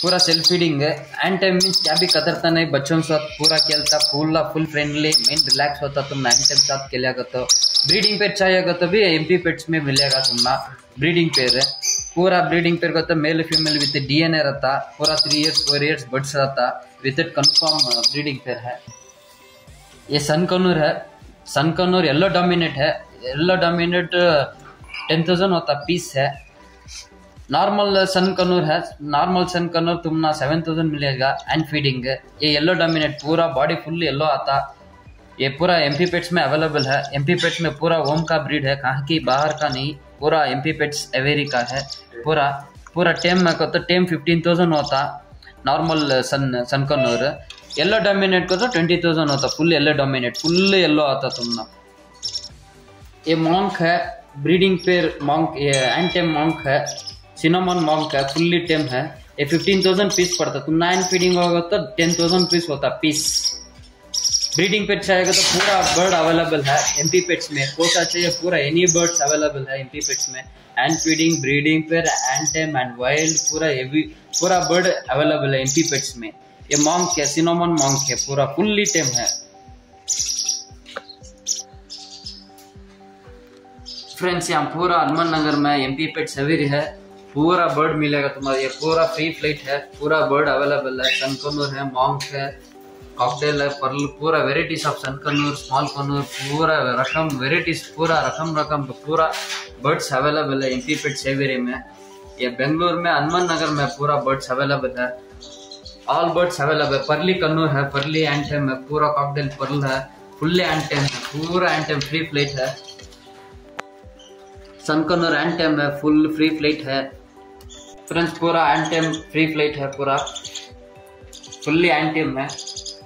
पूरा self feeding है। Hand tame means क्या भी कतरता नहीं, बच्चों के साथ पूरा खेलता, फुल फ्रेंडली, मेन रिलैक्स होता तुम एंड टाइम साथ खेलेगा। तो ब्रीडिंग पेयर चाहिएगा तो भी एमपी पेट्स में मिलेगा तुम्हारा। ब्रीडिंग पेयर है पूरा, ब्रीडिंग पेयर को तो मेल फीमेल विथ डीएनए रहता, पूरा 3 इयर्स 4 इयर्स बर्ड्स रहता, विथ कंफर्म ब्रीडिंग पेयर है। ये सन कनूर है, सन कनूर येलो डोमिनेट है, येलो डोमिनेट 10,000 होता पीस है। नॉर्मल सन कनूर है, नॉर्मल सन कनूर तुमना 7,000 मिलेगा एंड फीडिंग है। ये येलो डोमिनेट पूरा बॉडी फुल येलो आता, ये पूरा एमपी पेट्स में अवेलेबल है। एमपी पेट्स में पूरा होम का ब्रीड है, कहाँ की बाहर का नहीं, पूरा एमपी पेट्स एवेरी का है। पूरा टेम में को तो टेम 15,000 होता normal sun conure. Yellow dominate को तो 20,000 होता, full yellow dominate, full yellow आता तुमना। ये मॉन्क है, ब्रीडिंग पेयर मॉन्क, ये एंड टेम मॉन्क है, सिनेमन मॉन्क है, फुल्ली टेम है। ये 15,000 पीस पड़ता, तुम 9 फीडिंग होगा तो 10,000 पीस होता पीस। ब्रीडिंग पेट चाहिएगा तो पूरा बर्ड अवेलेबल है एमपी पेट्स में, कोसा चाहिए पूरा एनी बर्ड्स अवेलेबल है एमपी पेट्स में। Hand feeding, breeding pair, hand tame and wild, पूरा बर्ड अवेलेबल है एमपी पेट्स में। ये मॉन्क है, सिनेमन मॉन्क है, पूरा फुल्ली टेम है। फ्रेंड्स यहाँ पूरा हनुमान नगर में एमपी पेट्स एवेरी है, पूरा बर्ड मिलेगा तुम्हारे। ये पूरा फ्री फ्लाइट है, पूरा बर्ड अवेलेबल है। सन कनूर है, मॉन्क है, कॉकटेल है, पर्ल, पूरा varieties of sun conure, small conure, पूरा रकम वेराइटीज, पूरा रकम पूरा बर्ड्स अवेलेबल है एमपी पेट्स एवेरी में। ये बेंगलुरु में हनुमान नगर में पूरा बर्ड्स अवेलेबल है, all birds available. Pearly conure है, पर्ली एंटेम है, पूरा कॉकटेल पर्ल है, फुल्ली एंटेम है, पूरा एंटेम फ्री फ्लाइट है। सन कनूर एंटेम है, फुल फ्री फ्लाइट है फ्रेंड्स, पूरा एंटेम फ्री फ्लाइट है, पूरा फुल्ली एंटेम है।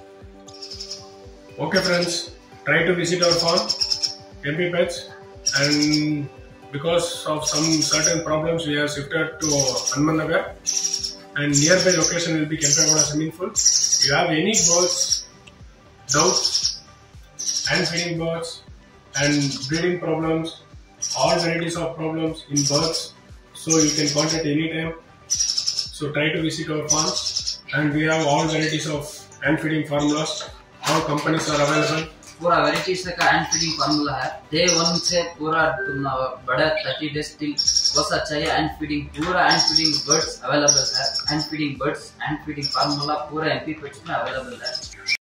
Okay friends, try to visit our farm, MP Pets, and because of some certain problems we have shifted to Hanuman Nagar, and nearby location will be Kempegowda swimming pool. If you have any birds, doubts, and feeding birds, and breeding problems, all varieties of problems in birds, so you can contact anytime. So try to visit our farms, and we have all varieties of hand feeding formulas. All companies are available. पूरा varieties का hand feeding formula है, day 1 से पूरा तुम बड़ा 30 days till वैसा चाहिए hand feeding, पूरा हैंड फीडिंग बर्ड्स अवेलेबल है। Hand feeding birds, hand feeding formula पूरा एमपी पेट्स में अवेलेबल है।